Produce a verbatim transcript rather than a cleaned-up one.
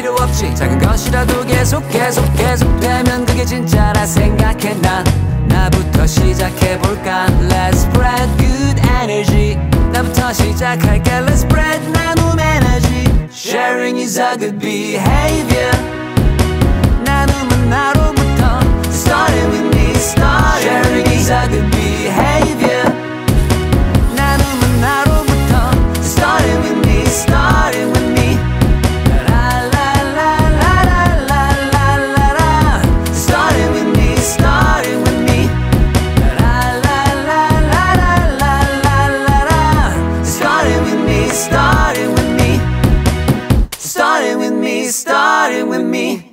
필요 없지. 작은 것이라도 계속 계속 계속되면 그게 진짜라 생각해. 난 나부터 시작해볼까. Let's spread good energy. 나부터 시작할게. Let's spread 나눔 energy. Sharing is a good behavior. 나눔은 나로부터. Starting with me, starting. Sharing is a good behavior. 나눔은 나로부터. Starting with me, starting with me. La la la la la la la la. Starting with me, starting with me. La la la la la la la la. Starting with me, starting with me. Starting with me, starting with me.